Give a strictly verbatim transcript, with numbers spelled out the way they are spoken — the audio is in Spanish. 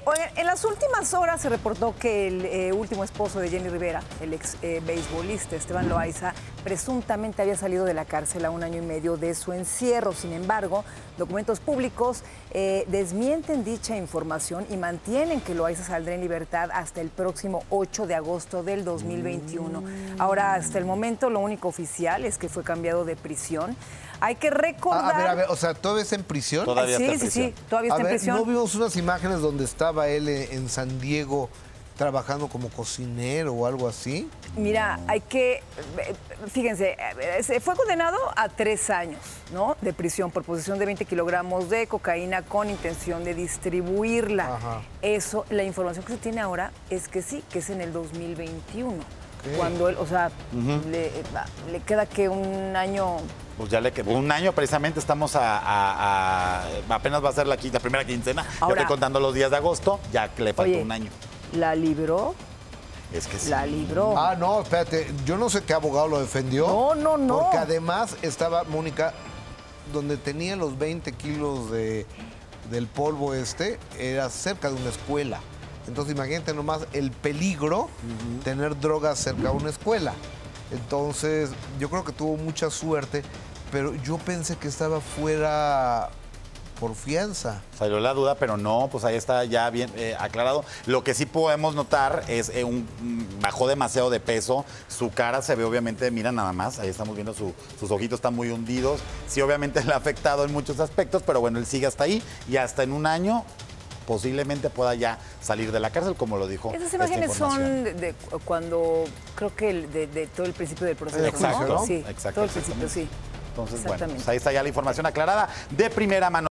oigan, en las últimas horas se reportó que el eh, último esposo de Jenny Rivera, el ex eh, beisbolista Esteban Loaiza, presuntamente había salido de la cárcel a un año y medio de su encierro. Sin embargo, documentos públicos eh, desmienten dicha información y mantienen que Loaiza saldrá en libertad hasta el próximo ocho de agosto del dos mil veintiuno. Ahora, hasta el momento, lo único oficial es que fue cambiado de prisión. Hay que recordar... A, a ver, a ver, o sea, ¿todavía está en prisión? Todavía sí, está en sí, prisión. sí, todavía está a ver, en prisión. ¿no vimos unas imágenes donde estaba él en San Diego trabajando como cocinero o algo así? Mira, hay que... Fíjense, se fue condenado a tres años, ¿no?, de prisión por posesión de veinte kilogramos de cocaína con intención de distribuirla. Ajá. Eso, la información que se tiene ahora es que sí, que es en el dos mil veintiuno. Okay. Cuando él, o sea, uh-huh. le, le queda que un año... Pues ya le quedó un año, precisamente estamos a, a, a apenas va a ser la, la primera quincena. Ahora, yo estoy contando los días de agosto, ya que le faltó oye, un año. ¿La libró? Es que sí. La libró. Ah, no, espérate, yo no sé qué abogado lo defendió. No, no, no. Porque además estaba, Mónica, donde tenía los veinte kilos de, del polvo este, era cerca de una escuela. Entonces imagínate nomás el peligro uh-huh. tener drogas cerca de una escuela. Entonces yo creo que tuvo mucha suerte, pero yo pensé que estaba fuera por fianza. Salió la duda, pero no, pues ahí está ya bien eh, aclarado. Lo que sí podemos notar es eh, un bajó demasiado de peso, su cara se ve obviamente, mira nada más, ahí estamos viendo su, sus ojitos están muy hundidos. Sí, obviamente le ha afectado en muchos aspectos, pero bueno, él sigue hasta ahí y hasta en un año posiblemente pueda ya salir de la cárcel, como lo dijo. Esas imágenes son de, de cuando, creo que el, de, de todo el principio del proceso. Exacto, ¿no? ¿no? Sí, exacto, todo el principio, sí. Entonces, bueno, pues ahí está ya la información aclarada de primera mano.